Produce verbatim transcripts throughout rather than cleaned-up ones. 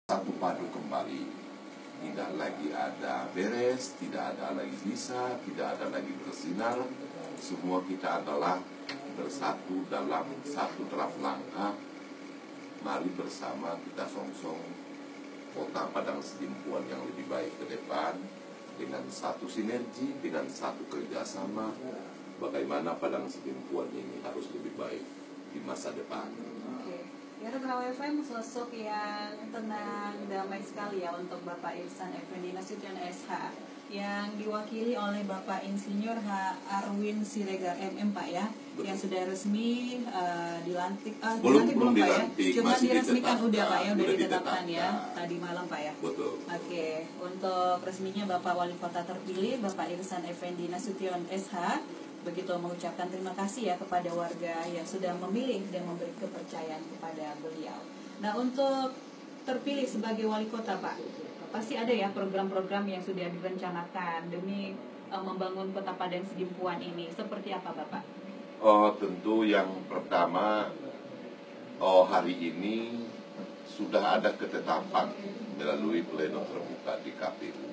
satu padu kembali. Tidak lagi ada beres, tidak ada lagi bisa, tidak ada lagi bersinar. Semua kita adalah bersatu dalam satu draft langkah. Mari bersama kita songsong Kota Padang Sidimpuan yang lebih baik ke depan, dengan satu sinergi, dengan satu kerjasama, bagaimana Padang Sidimpuan ini harus lebih baik di masa depan. Oke, ya Raw F M sosok yang tenang, damai sekali ya untuk Bapak Ihsan Effendi Nasution S H, yang diwakili oleh Bapak Insinyur H. Arwin Siregar M M Pak ya. Betul. Yang sudah resmi uh, dilantik, uh, belum, dilantik belum belum Pak dilantik, ya, cuma diresmikan udah Pak ya, udah udah ditetapkan ya tadi malam Pak ya. Betul. Oke, untuk resminya Bapak Wali Kota terpilih Bapak Ihsan Effendi Nasution S H begitu mengucapkan terima kasih ya kepada warga yang sudah memilih dan memberi kepercayaan kepada beliau. Nah, untuk terpilih sebagai wali kota Pak, pasti ada ya program-program yang sudah direncanakan demi uh, membangun Kota Padang Sidimpuan ini. Seperti apa Bapak? Oh, tentu yang pertama, oh hari ini sudah ada ketetapan melalui pleno terbuka di K P U.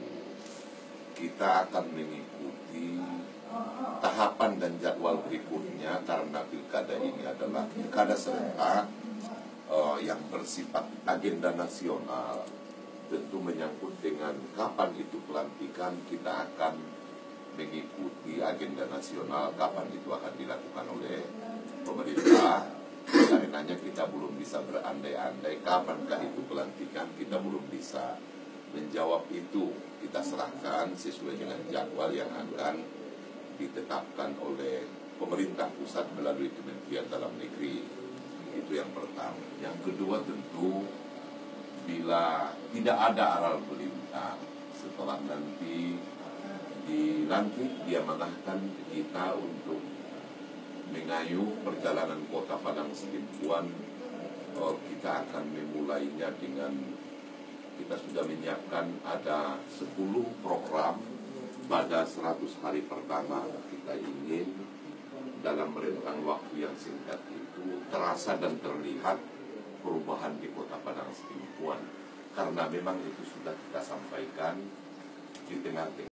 Kita akan mengikuti tahapan dan jadwal berikutnya karena pilkada ini adalah pilkada serentak uh, yang bersifat agenda nasional. Tentu menyangkut dengan kapan itu pelantikan, kita akan mengikuti agenda nasional, kapan itu akan dilakukan oleh pemerintah. Karenanya kita belum bisa berandai-andai kapankah itu pelantikan, kita belum bisa menjawab itu. Kita serahkan sesuai dengan jadwal yang akan ditetapkan oleh pemerintah pusat melalui Kementerian Dalam Negeri. Itu yang pertama. Yang kedua tentu, bila tidak ada aral melintang setelah nanti dilantik, dia mengarahkan kita untuk mengayuh perjalanan Kota Padang Sidimpuan. Oh, kita akan memulainya dengan, kita sudah menyiapkan ada sepuluh program. Pada seratus hari pertama kita ingin dalam rentang waktu yang singkat itu terasa dan terlihat perubahan di Kota Padang Sidimpuan. Karena memang itu sudah kita sampaikan di tengah-tengah